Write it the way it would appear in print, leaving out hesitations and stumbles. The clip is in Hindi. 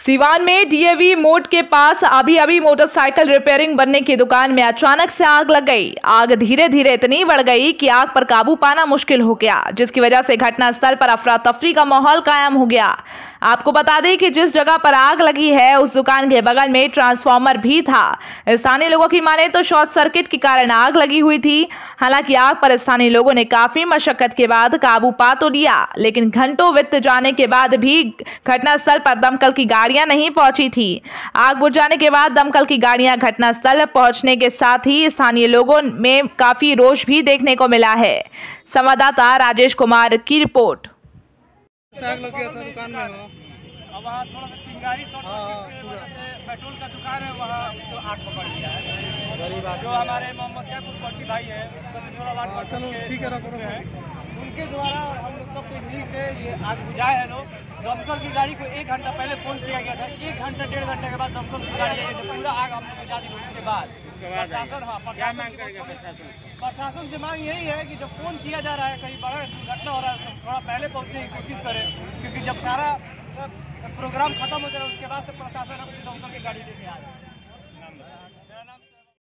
सिवान में डीएवी मोड़ के पास अभी मोटरसाइकिल रिपेयरिंग बनने की दुकान में अचानक से आग लग गई। आग धीरे धीरे इतनी बढ़ गई कि आग पर काबू पाना मुश्किल हो गया, जिसकी वजह से घटनास्थल पर अफरा तफरी का माहौल कायम हो गया। आपको बता दें कि जिस जगह पर आग लगी है उस दुकान के बगल में ट्रांसफार्मर भी था। स्थानीय लोगों की माने तो शॉर्ट सर्किट के कारण आग लगी हुई थी। हालांकि आग पर स्थानीय लोगों ने काफी मशक्कत के बाद काबू पा तो लिया, लेकिन घंटों बीत जाने के बाद भी घटनास्थल पर दमकल की गाड़ियां नहीं पहुंची थी। आग बुझ जाने के बाद दमकल की गाड़ियां घटनास्थल पहुंचने के साथ ही स्थानीय लोगों में काफी रोष भी देखने को मिला है। संवाददाता राजेश कुमार की रिपोर्ट। आग लग गया था दुकान में। अब वहाँ थोड़ा सा चिंगारी पेट्रोल का दुकान है, वहाँ तो आग पकड़ लिया है। जो हमारे मोहम्मद कैपुर भाई है, चलो ठीक है, उनके द्वारा हम लोग सब मिल के ये आग बुझाए है। लोग दमकल की गाड़ी को 1 घंटा पहले फोन किया गया था। 1 घंटा 1.5 घंटे के बाद दमकल की गाड़ी आई, तो पूरा आग हम लोग बुझा दी। उसके बाद प्रशासन से मांग यही है कि जब फोन किया जा रहा है कहीं बड़ा दुर्घटना हो रहा है तो थोड़ा पहले पहुंचने की कोशिश करें, क्योंकि जब सारा प्रोग्राम खत्म हो जाए उसके बाद से प्रशासन अपनी दमकल की गाड़ी लेके आ जाए।